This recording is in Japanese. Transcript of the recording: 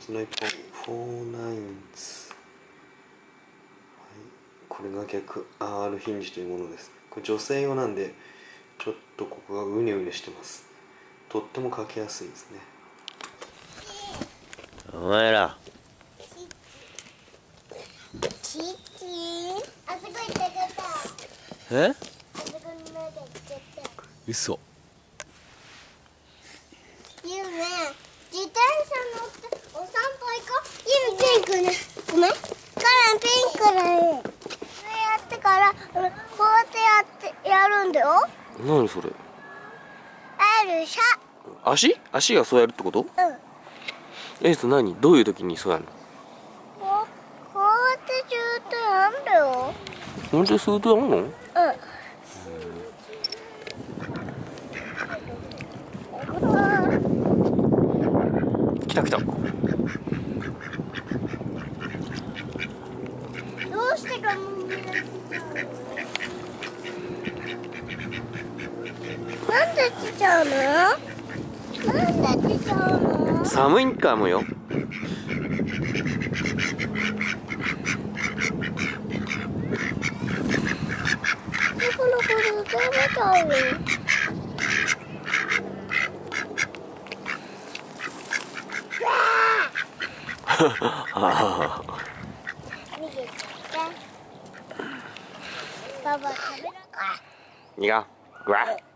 つの1本4ナインツ、これが逆 R ヒンジというものです。これ女性用なんでちょっとここがうねうねしてます。とってもかけやすいですね。 お前らチチあそこ行ってた。 え？ あそこに投げてた。 嘘。 ゆうね、自転車乗ってお散歩行こう。ゆうピンクね。ごめん。カランピンクだね。これやってからこうやってやるんだよ。 何それ？ あるしゃ。 足がそうやるってこと？ うん。 何？どういう時にそうやるの？ こうやってずっとやんだよ。 本当にそうやるの？ うん。 来た来た。 どうしてかもうなんで来ちゃうの？なんで来ちゃうの？ 寒いんかもよ。 だからこれ食べちゃうよ。逃げちゃった。パパ食べなかった。 いいか。ぐわっ。